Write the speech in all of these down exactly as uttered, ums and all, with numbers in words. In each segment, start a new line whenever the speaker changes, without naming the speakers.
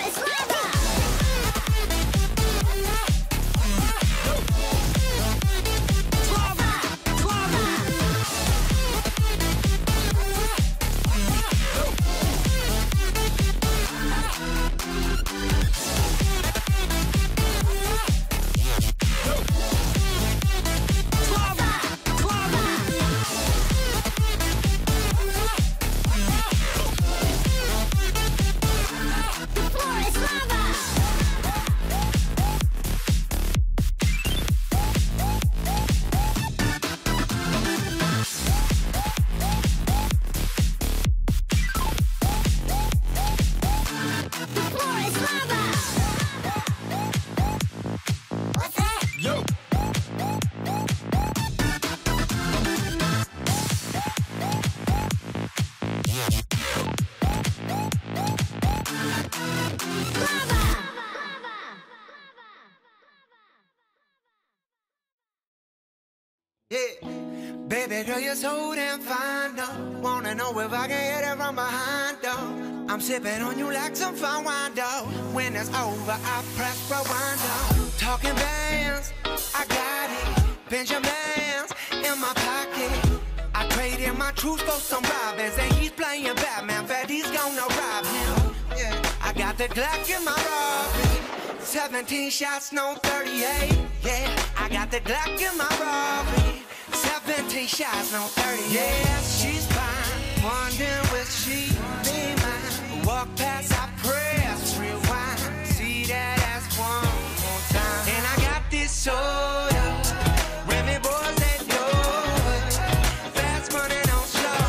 Yeah, baby girl, you're so damn fine, though. Wanna know if I can hit it from behind, though. I'm sipping on you like some fine wine, though. When it's over, I press rewind, though. Talking bands, I got it. Benjamins in my pocket. I traded my truth for some robins, and he's playing Batman. Freddy's gonna rob him. Yeah, I got the Glock in my Rari. seventeen shots, no thirty-eight. Yeah, I got the Glock in my Rari. seventeen shots, no thirty-eight. Yeah, she's fine. Wondering will she be mine? Walk past, I press rewind. See that ass one more time. And I got this soda. Remy boys, they know it. Fast money, don't slow.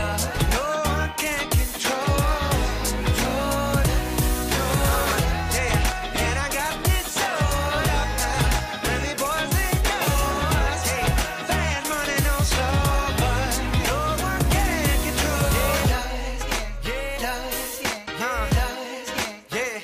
No one can control. Control it, control it. Yeah, and I got this soda. Remy boys, they know it. Hey, fast money, don't slow. But no one can control it. Yeah, yeah, yeah, yeah, yeah,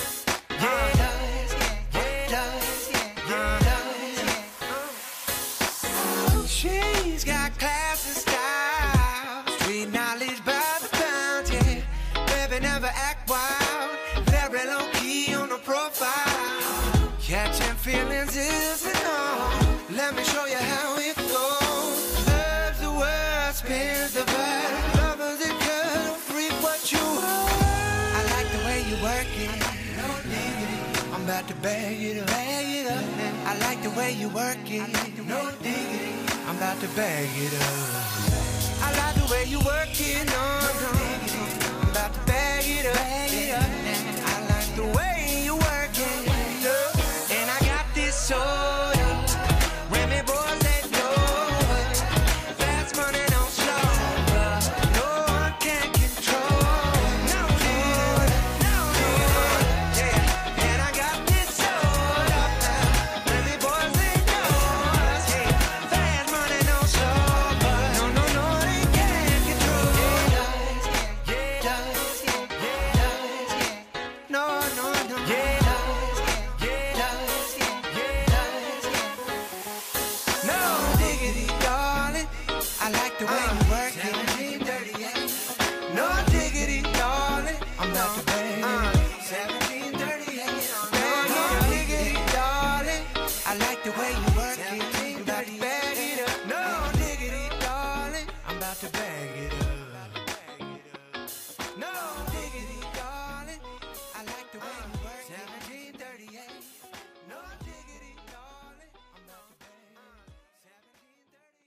she's got class and style, street knowledge by the pound, yeah. Baby never act wild, very low key on the profile. Catching feelings is an art. Let me show you how it goes. Loves the word, spins the vibe. Lovers it girl, freak what you are. I like the way you work it. No diggity, I'm about to bag it up, bag it up. I like the way you work it. No diggity, I'm about to bag it up. I like the way you work it, no, no. I'm about to bag it up, bag it up. I like the way you work it, and I got this soda. Remy boys, they know it. Fast money, don't slow. No one can control. No, no, no, yeah. And I got this soda. Remy boys, they know us. Hey, fast money, don't slow. No, no, no, they can't control. Yeah, does, yeah, does, yeah. No, no, no, yeah, does, yeah, does, yeah, does, yeah. No diggity, darling. I like the way you work it. seventeen thirty-eight. No diggity, darling. I'm about to bang it. seventeen thirty-eight. No diggity, darling. I like the way you work it. I'm about to bag it up. No diggity, darling. I'm about to bag it up. No diggity, darling. I like the way you work it. seventeen thirty-eight. No diggity, darling. I'm about to bang it. seventeen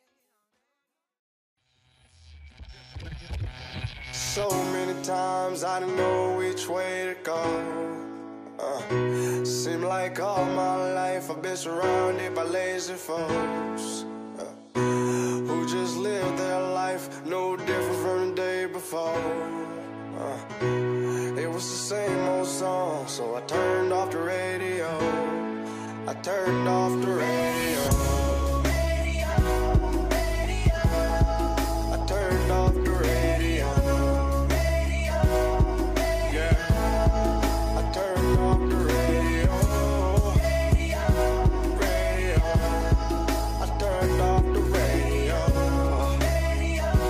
thirty-eight.
So many times I didn't know which way to go. Uh, seem like all my life I've been surrounded by lazy folks uh, who just live their life no different from the day before. Uh, it was the same old song, so I turned off the radio. I turned off the radio. I turned off the radio. Yeah, I turned off the radio. Radio. I turned off the radio.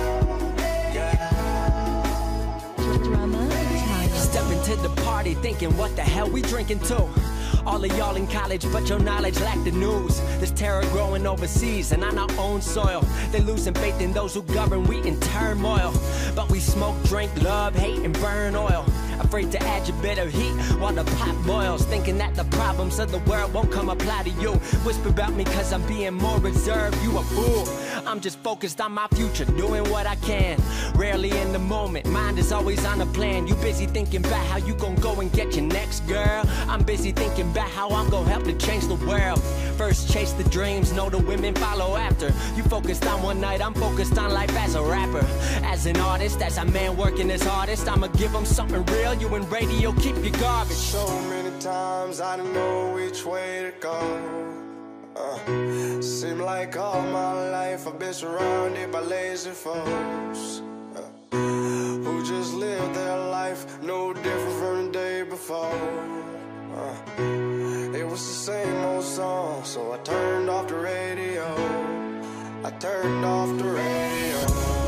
Yeah.
Step into the party thinking what the hell we drinking to? All of y'all in college, but your knowledge lack the news. There's terror growing overseas and on our own soil. They losing faith in those who govern, we in turmoil. But we smoke, drink, love, hate, and burn oil. Afraid to add your bitter heat while the pot boils. Thinking that the problems of the world won't come apply to you. Whisper about me cause I'm being more reserved, you a fool. I'm just focused on my future, doing what I can. Rarely in the moment, mind is always on a plan. You busy thinking about how you gon' go and get your next girl. I'm busy thinking about how I'm gon' help to change the world. First chase the dreams, know the women follow after. You focused on one night, I'm focused on life as a rapper. As an artist, as a man working as hardest, I'ma give them something real. You in radio, keep your garbage.
So many times I didn't know which way to go. uh, Seem like all my life I've been surrounded by lazy folks, uh, who just live their life no different from the day before. uh, It was the same old song, so I turned off the radio. I turned off the radio.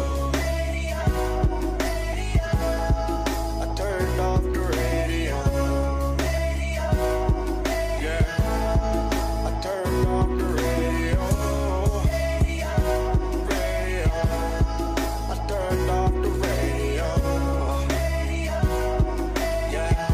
I turned off the radio. Yeah, I turned off the radio. Radio. I turned off the radio. Yeah.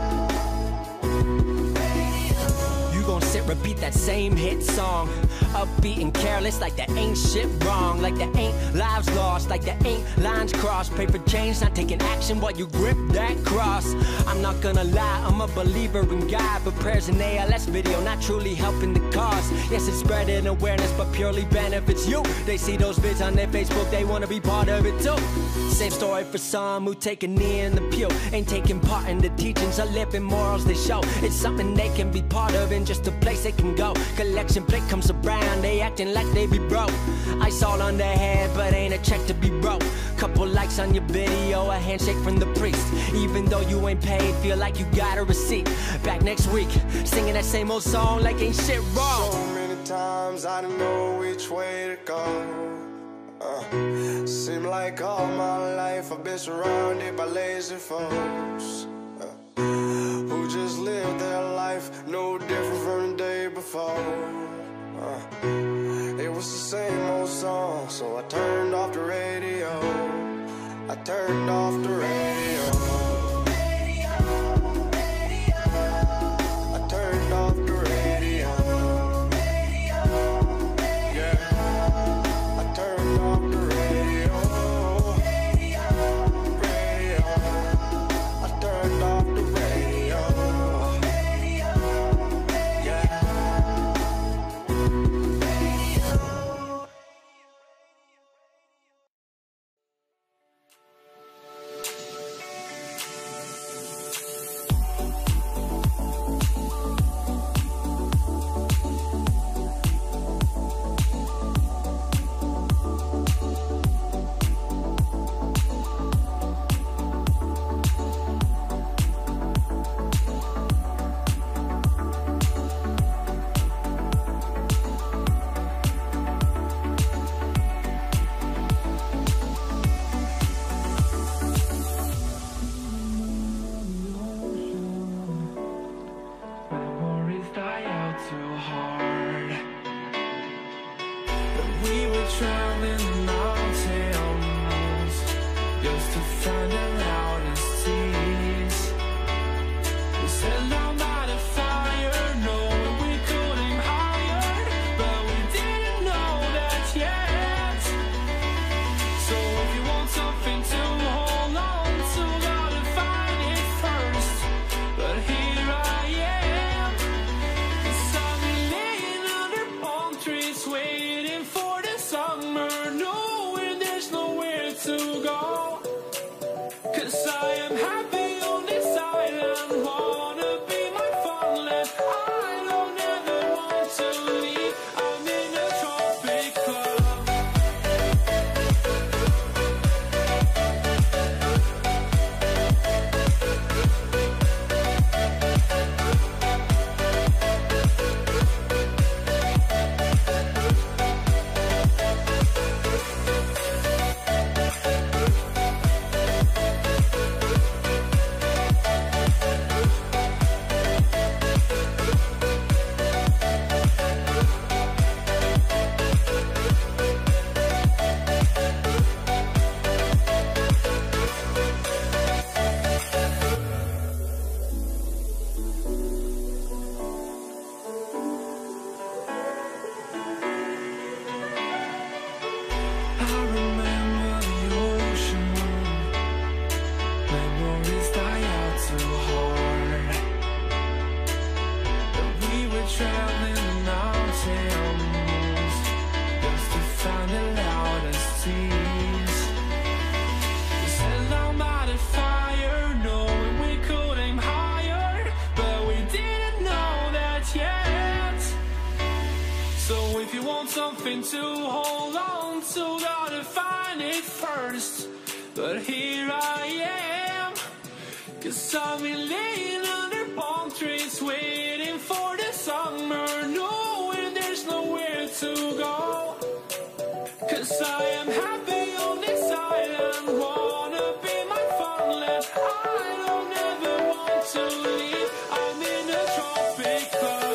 You gon' sit, repeat that same hit song. Upbeat and careless, like there ain't shit wrong. Like there ain't lives lost, like there ain't lines crossed. Pray for change, not taking action while you grip that cross. I'm not gonna lie, I'm a believer in God, but prayers in A L S video not truly helping the cause. Yes, it's spreading awareness, but purely benefits you. They see those vids on their Facebook, they wanna be part of it too. Same story for some who take a knee in the pew. Ain't taking part in the teachings or living morals they show. It's something they can be part of and just a place they can go. Collection plate comes around, they acting like they be broke. Ice all on their head, but ain't a check to be broke. Couple likes on your video, a handshake from the priest. Even though you ain't paid, feel like you got a receipt. Back next week, singing that same old song like ain't shit wrong.
So many times I didn't know which way to go. uh, Seem like all my life I've been surrounded by lazy folks, uh, who just live their life no different from the day before. uh, It was the same old song, so I turned off the radio. I turned off the radio. I turned off the radio. Yeah, I turned off the radio. Radio. I turned off the radio. Yeah.
Waiting for the summer. something to hold on to, gotta find it first. But here I am, 'cause I've been laying under palm trees, waiting for the summer, knowing there's nowhere to go. 'Cause I am happy on this island, wanna be my farmland. I don't ever want to leave, I'm in a tropic club.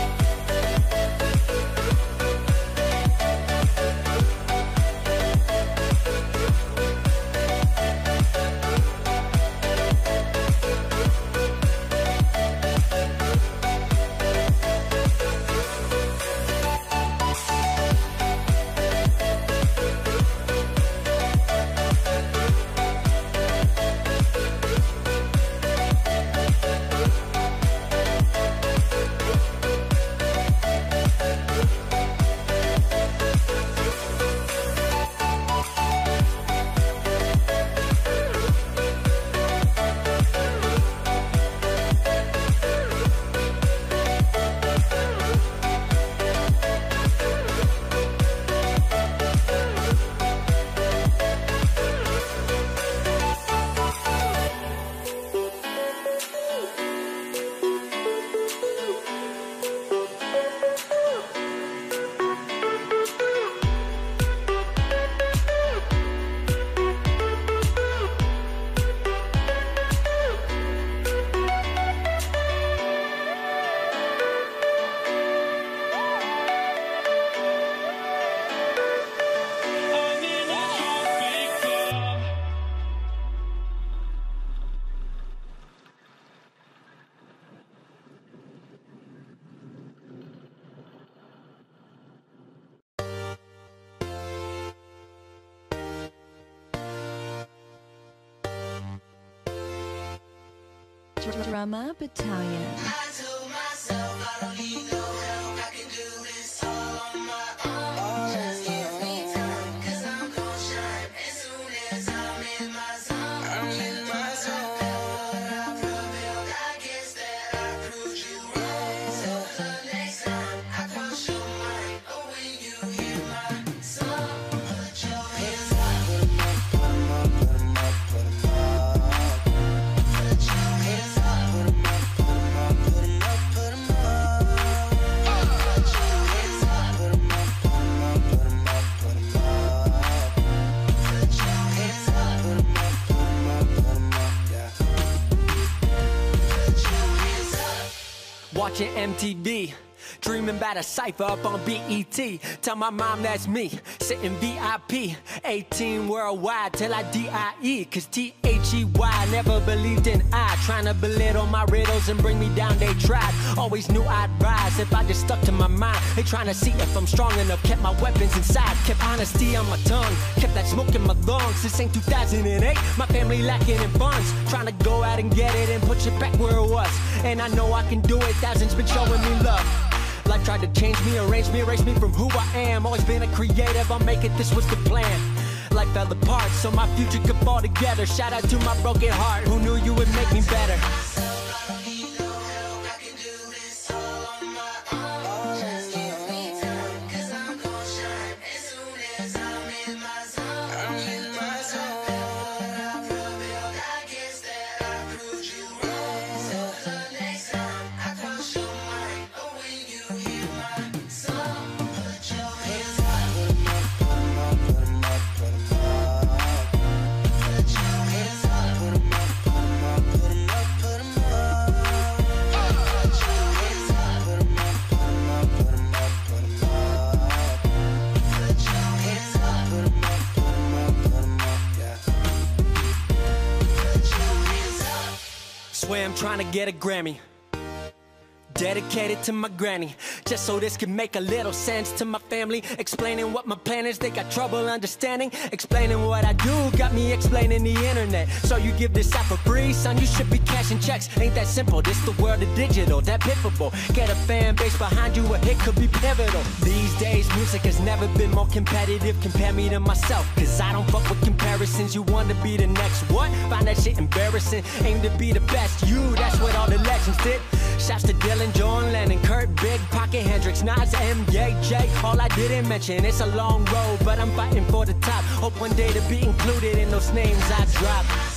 Drama Battalion.
I told myself I don't need no help, I can do this all on my own. Just give me time, 'cause I'm gon' shine as soon as I'm in my zone. I'm in my zone. I prevailed, I guess that I proved you wrong. So the next time I cross your mind, or when you hear my song, put your hands up. Put 'em up, put 'em up, put 'em up, put 'em up. Put your hands up. Put 'em up, put 'em up, put 'em up, put 'em up. Put your hands up. Put 'em up, put 'em up, put 'em up, put 'em up. Put your hands up. Put 'em up, put 'em up, put 'em up, yeah. Put your hands up.
Watching M T V, dreaming about a cypher up on B E T. Tell my mom that's me, sitting V I P. eighteen worldwide till I D I E. Cause T H E Y, never believed in I. Trying to belittle my riddles and bring me down, they tried. Always knew I'd rise if I just stuck to my mind. They trying to see if I'm strong enough, kept my weapons inside. Kept honesty on my tongue, kept that smoke in my lungs. This ain't two thousand eight, my family lacking in funds. Trying to go out and get it and push it back where it was. And I know I can do it, thousands been showing me love. Life tried to change me, arrange me, erase me from who I am. Always been a creative, I'll make it, this was the plan. Life fell apart, so my future could fall together. Shout out to my broken heart, who knew you would make me better. Swear I'm trying to get a Grammy, dedicated to my granny, just so this can make a little sense to my family. Explaining what my plan is, they got trouble understanding. Explaining what I do, got me explaining the internet. So you give this out for free, son, you should be cashing checks. Ain't that simple, this the world of digital, that pitiful. Get a fan base behind you, a hit could be pivotal. These days, music has never been more competitive. Compare me to myself, cause I don't fuck with comparisons. You want to be the next what? Find that shit embarrassing. Aim to be the best, you, that's what all the legends did. Shouts to Dylan, John Lennon, Kurt, Big Pocket, Hendrix, Nas, M, J, J. All I didn't mention, it's a long road, but I'm fighting for the top. Hope one day to be included in those names I drop.